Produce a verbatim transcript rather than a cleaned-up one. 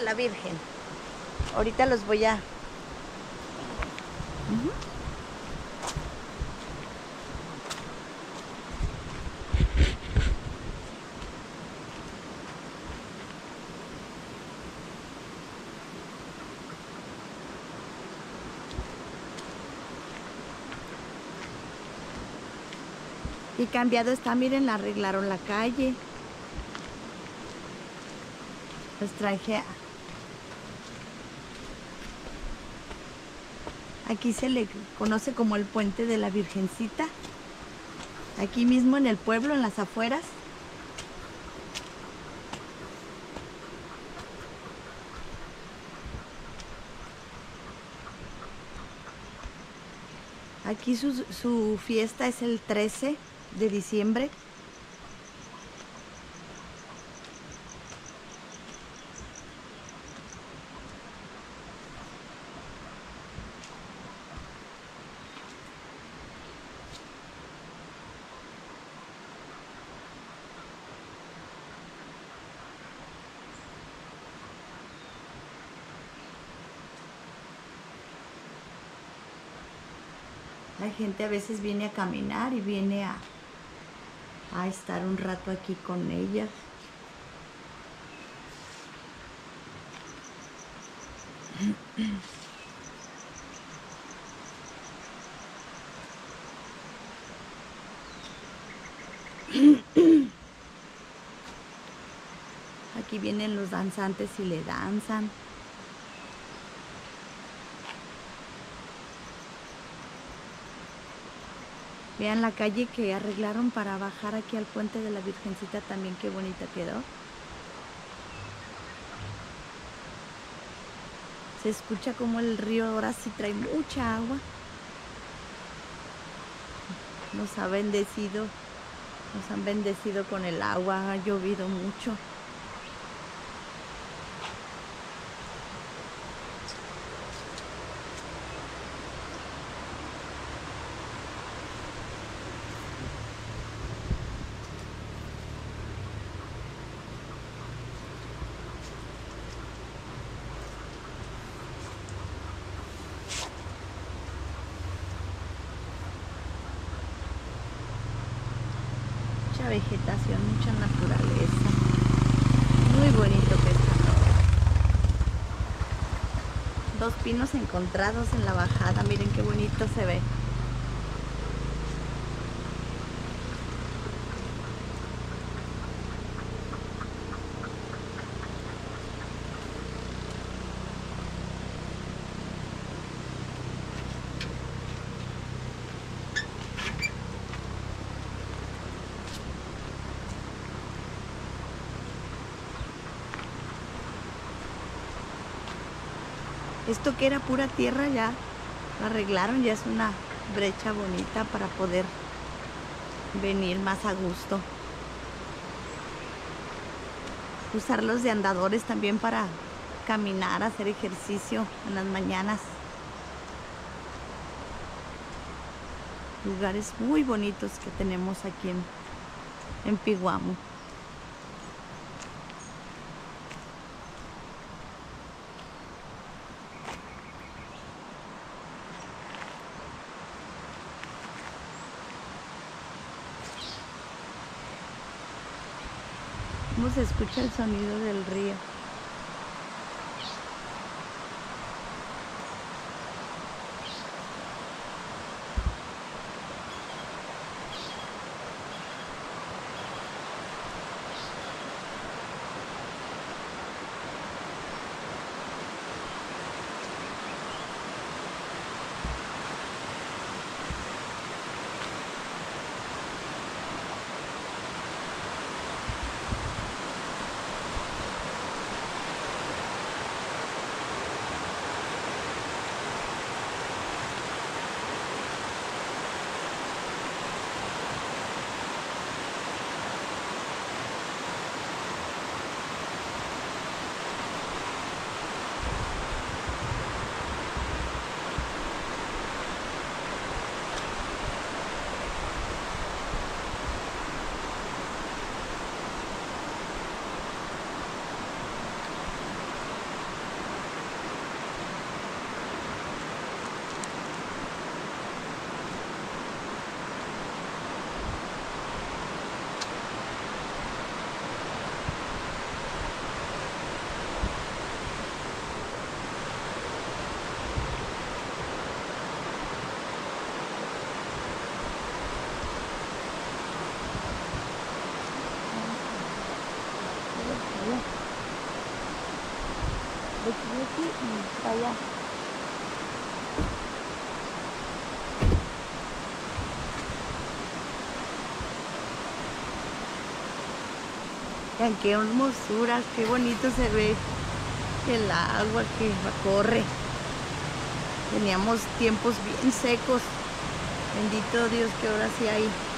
de la Virgen. Ahorita los voy a... Uh-huh. Y cambiado está, miren, arreglaron la calle. Los traje a... Aquí se le conoce como el Puente de la Virgencita. Aquí mismo en el pueblo, en las afueras. Aquí su, su fiesta es el trece de diciembre. La gente a veces viene a caminar y viene a, a estar un rato aquí con ellas. Aquí vienen los danzantes y le danzan. Vean la calle que arreglaron para bajar aquí al Puente de la Virgencita también, qué bonita quedó. Se escucha como el río ahora sí trae mucha agua. Nos ha bendecido, nos han bendecido con el agua, ha llovido mucho. Mucha vegetación, mucha naturaleza. Muy bonito que está. Dos pinos encontrados en la bajada. Miren qué bonito se ve. Esto que era pura tierra ya lo arreglaron, ya es una brecha bonita para poder venir más a gusto. Usarlos de andadores también para caminar, hacer ejercicio en las mañanas. Lugares muy bonitos que tenemos aquí en, en Piguamo. ¿Cómo se escucha el sonido del río? de aquí a aquí y para allá. Vean qué hermosuras, qué bonito se ve el agua que corre. Teníamos tiempos bien secos. Bendito Dios que ahora sí hay